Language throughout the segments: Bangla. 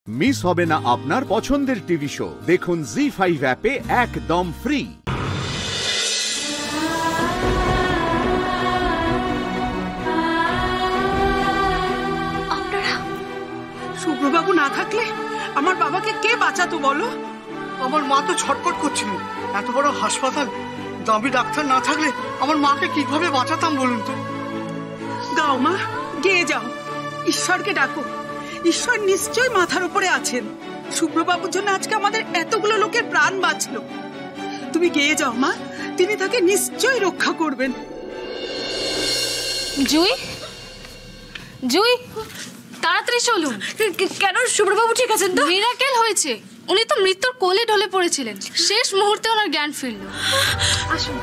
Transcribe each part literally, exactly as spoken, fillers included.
মিস হবে না আপনার পছন্দের টিভি শো। দেখুন জি ফাইভ অ্যাপে একদম ফ্রি। আপনারা শুভ্রবাবু না থাকলে আমার বাবাকে কে বাঁচাতো বলো? আমার মা তো ছটফট করছিলেন। এত বড় হাসপাতাল, দামি ডাক্তার না থাকলে আমার মাকে কিভাবে বাঁচাতাম বলুন তো? গাও মা, গিয়ে যাও, ঈশ্বরকে ডাকো। ঈশ্বর নিশ্চয়ই মাথার উপরে আছেন। শুভ্রবাবুর জন্য আজকে আমাদের এতগুলো লোকের প্রাণ বাঁচলো। তুমি গিয়ে যাও মা, তিনি তাকে নিশ্চয়ই রক্ষা করবেন। জুই, জুই, তাড়াতাড়ি চলুন। কেন? শুভ্রবাবু ঠিক আছেন তো? মিরাকেল হয়েছে। উনি তো মৃত্যুর কোলে ঢলে পড়েছিলেন, শেষ মুহূর্তে ওনার জ্ঞান ফিরল। আসুন।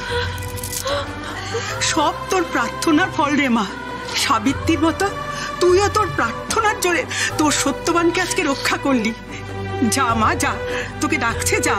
সব তোর প্রার্থনার ফল রে মা। সাবিত্রীর মতো তুইও তোর প্রার্থনার জোরে তোর সত্যবানকে আজকে রক্ষা করলি। যা মা যা, তোকে ডাকছে, যা।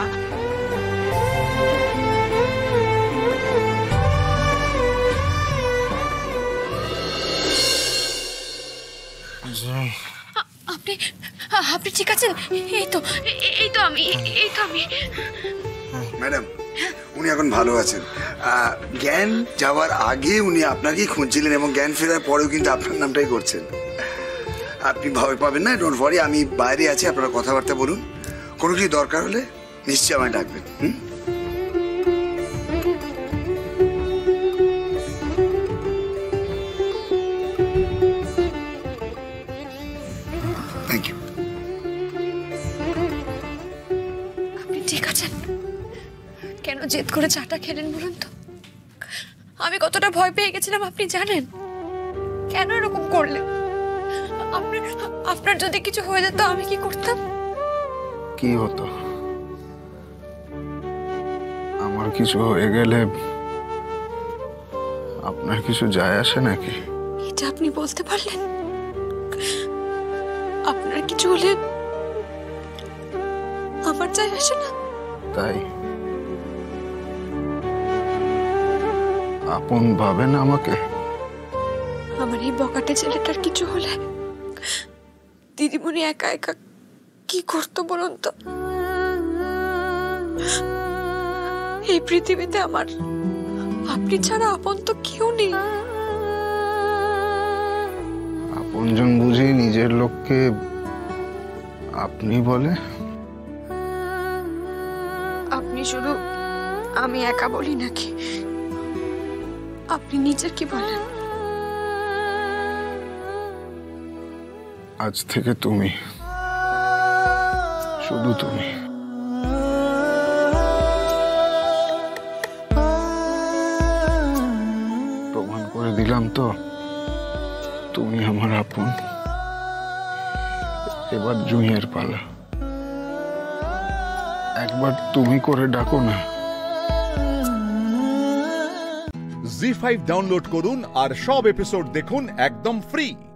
আপনি আপনি ঠিক আছেন? এই তো এই তো আমি এই তো আমি ম্যাডাম, উনি এখন ভালো আছেন। জ্ঞান যাওয়ার আগে উনি আপনাকেই খুঁজছিলেন এবং জ্ঞান ফেরার পরেও কিন্তু আপনার নামটাই করছেন। আপনি ভয় পাবেন না, ডোন্ট ওয়ারি। আমি বাইরে আছি, আপনারা কথাবার্তা বলুন। কোনো কিছু দরকার হলে নিশ্চয়ই আমায় ডাকবেন। হুম, থ্যাংক ইউ। আপনি ঠিক আছেন? কেন জেদ করে চাটা খেলেন বলুন তো? আমি কতটা ভয় পেয়ে গেছিলাম আপনি জানেন? কেন এরকম করলেন? আপনার আপনার যদি কিছু হয়ে যেত আমি কি করতাম? কি হতো? আমার কিছু হয়ে গেলে আপনার কিছু যায় আসে নাকি? এটা আপনি বলতে পারলেন? আপনার কিছু হলে আমার যায় আসে না? তাই আপন ভাবেন আমাকে? আমার এই বকাটে ছেলেটার কিছু হলে দিদিমণি একা একা কি করতো বলুন তো? এই পৃথিবীতে আমার আপনি ছাড়া আপন তো কেউ নেই। আপনজন বুঝি নিজের লোককে আপনি বলে? আপনি শুধু আমি একা বলি নাকি? আপনি নিজের কি বলেন? আজ থেকে তুমি, শুধু তুমি। প্রমাণ করে দিলাম তো তুমি আমার আপন। এবার জুঁইয়ের পালা। একবার তুমি করে ডাকো না। জি ফাইভ ডাউনলোড করুন আর সব এপিসোড দেখুন একদম ফ্রি।